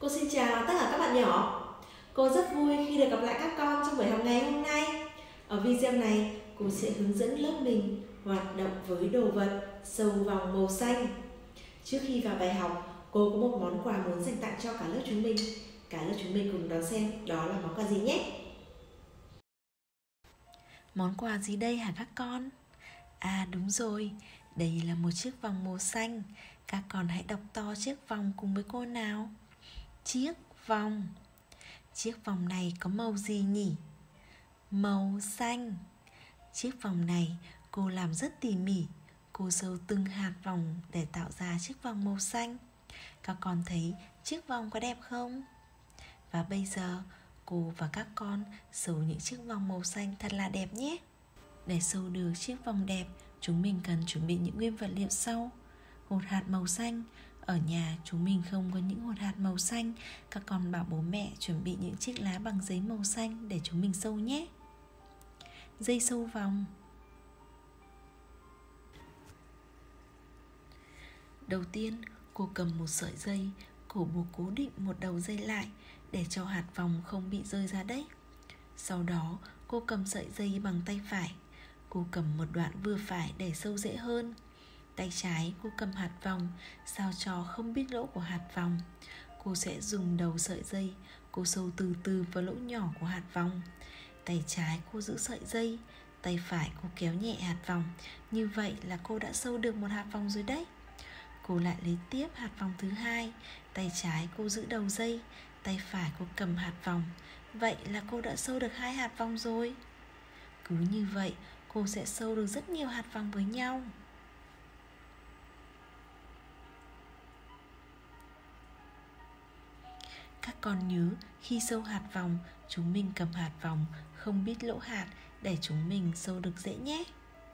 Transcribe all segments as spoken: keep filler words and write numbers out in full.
Cô xin chào tất cả các bạn nhỏ. Cô rất vui khi được gặp lại các con trong buổi học ngày hôm nay. Ở video này, cô sẽ hướng dẫn lớp mình hoạt động với đồ vật sâu vòng màu xanh. Trước khi vào bài học, cô có một món quà muốn dành tặng cho cả lớp chúng mình. Cả lớp chúng mình cùng đón xem đó là món quà gì nhé. Món quà gì đây hả các con? À đúng rồi, đây là một chiếc vòng màu xanh. Các con hãy đọc to chiếc vòng cùng với cô nào. Chiếc vòng. Chiếc vòng này có màu gì nhỉ? Màu xanh. Chiếc vòng này cô làm rất tỉ mỉ. Cô sâu từng hạt vòng để tạo ra chiếc vòng màu xanh. Các con thấy chiếc vòng có đẹp không? Và bây giờ cô và các con sâu những chiếc vòng màu xanh thật là đẹp nhé. Để sâu được chiếc vòng đẹp, chúng mình cần chuẩn bị những nguyên vật liệu sau. Hột hạt màu xanh. Ở nhà chúng mình không có những hột hạt màu xanh. Các con bảo bố mẹ chuẩn bị những chiếc lá bằng giấy màu xanh để chúng mình sâu nhé. Dây sâu vòng. Đầu tiên, cô cầm một sợi dây, cô buộc cố định một đầu dây lại để cho hạt vòng không bị rơi ra đấy. Sau đó, cô cầm sợi dây bằng tay phải. Cô cầm một đoạn vừa phải để sâu dễ hơn. Tay trái cô cầm hạt vòng, sao cho không bít lỗ của hạt vòng. Cô sẽ dùng đầu sợi dây, cô sâu từ từ vào lỗ nhỏ của hạt vòng. Tay trái cô giữ sợi dây, tay phải cô kéo nhẹ hạt vòng. Như vậy là cô đã sâu được một hạt vòng rồi đấy. Cô lại lấy tiếp hạt vòng thứ hai. Tay trái cô giữ đầu dây, tay phải cô cầm hạt vòng. Vậy là cô đã sâu được hai hạt vòng rồi. Cứ như vậy cô sẽ sâu được rất nhiều hạt vòng với nhau. Các con nhớ khi sâu hạt vòng, chúng mình cầm hạt vòng không bít lỗ hạt để chúng mình sâu được dễ nhé.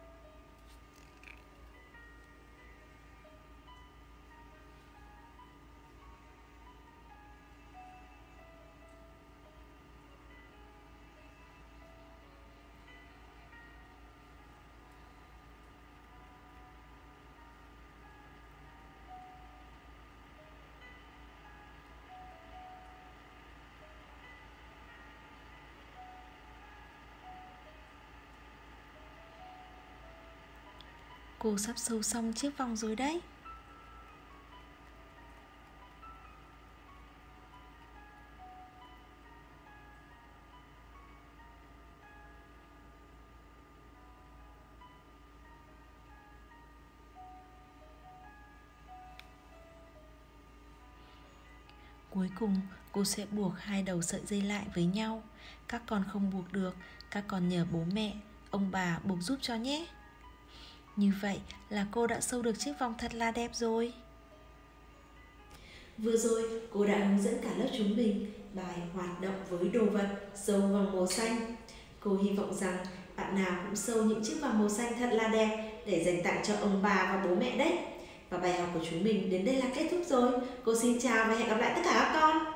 Cô sắp sâu xong chiếc vòng rồi đấy. Cuối cùng, cô sẽ buộc hai đầu sợi dây lại với nhau. Các con không buộc được, các con nhờ bố mẹ, ông bà buộc giúp cho nhé. Như vậy là cô đã sâu được chiếc vòng thật là đẹp rồi. Vừa rồi, cô đã hướng dẫn cả lớp chúng mình bài hoạt động với đồ vật sâu vòng màu xanh. Cô hy vọng rằng bạn nào cũng sâu những chiếc vòng màu xanh thật là đẹp để dành tặng cho ông bà và bố mẹ đấy. Và bài học của chúng mình đến đây là kết thúc rồi. Cô xin chào và hẹn gặp lại tất cả các con.